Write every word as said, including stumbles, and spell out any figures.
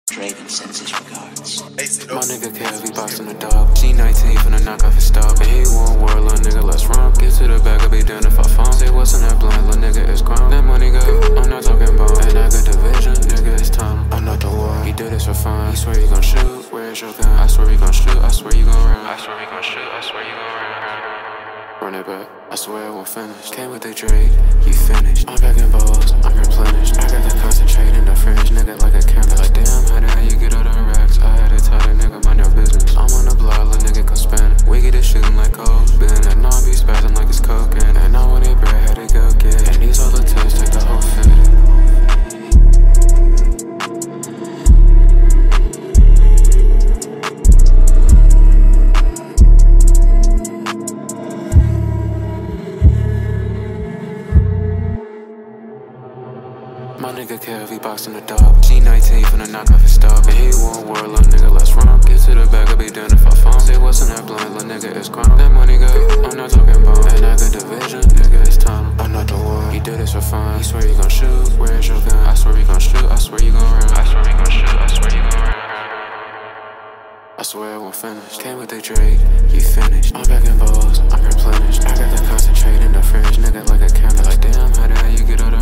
Draven sends his regards. My nigga K V boxing the dog. G nineteen finna knock off his stop. And he want war, little nigga, let's run. Get to the back, I'll be down if I fall. Say what's in that blind, little nigga, it's crime. That money go, I'm not talking bone. And I got division, nigga, it's time. I'm not the one, he did this for fun. He swear he gon' shoot, where's your gun? I swear he gon' shoot, I swear you gon' run. I swear he gon' shoot, I swear you gon' run. Run it back, I swear it won't finish. Came with the Drake, you finished. I'm back in balls, I'm replenished. I got to concentrate in the fridge, nigga, like a chemist. Like damn, how the hell you get all the racks? I had to tell the nigga mind your business. I'm on the block, little nigga come spin. We get it shooting like cold bin. And I be spazzing like it's cocaine. And I want it bread, had to go get it. And these all the tips, take the whole fit. My nigga K V boxing the dog. G nineteen finna knock off his stop. And he want war, little nigga, let's run. Get to the back, I'll be down if I fall. Say what's in that blind, little nigga, it's crime. That money go, I'm not talking bone. And I got division, nigga, it's time. I'm not the one, he did this for fun. He swear he gon' shoot, where's your gun? I swear he gon' shoot, I swear you gon' run. I swear he gon' shoot, I swear you gon' run. I swear it won't finish. Came with the Drake, you finished. I'm back in balls, I'm replenished. I got to concentrate in the fridge, nigga, like a chemist. Like damn, how the hell you get all the